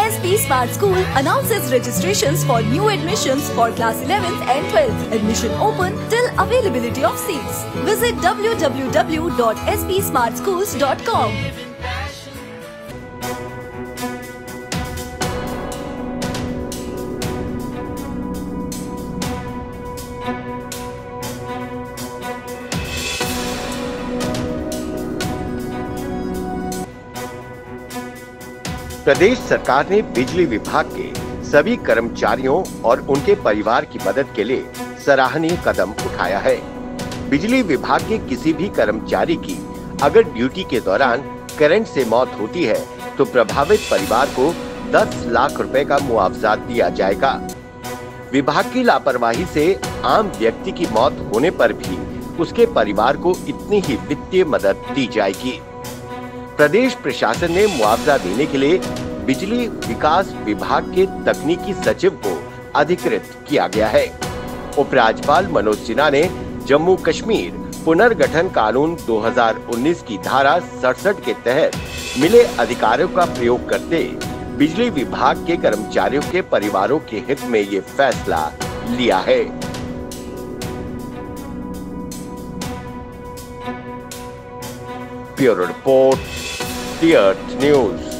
SP Smart School announces registrations for new admissions for class 11th and 12th. Admission open till availability of seats. Visit www.spsmartschools.com. प्रदेश सरकार ने बिजली विभाग के सभी कर्मचारियों और उनके परिवार की मदद के लिए सराहनीय कदम उठाया है। बिजली विभाग के किसी भी कर्मचारी की अगर ड्यूटी के दौरान करंट से मौत होती है तो प्रभावित परिवार को 10 लाख रुपए का मुआवजा दिया जाएगा। विभाग की लापरवाही से आम व्यक्ति की मौत होने पर भी उसके परिवार को इतनी ही वित्तीय मदद दी जाएगी। प्रदेश प्रशासन ने मुआवजा देने के लिए बिजली विकास विभाग के तकनीकी सचिव को अधिकृत किया गया है। उपराज्यपाल मनोज सिन्हा ने जम्मू कश्मीर पुनर्गठन कानून 2019 की धारा 67 के तहत मिले अधिकारों का प्रयोग करते बिजली विभाग के कर्मचारियों के परिवारों के हित में ये फैसला लिया है। Bureau report, the earth news.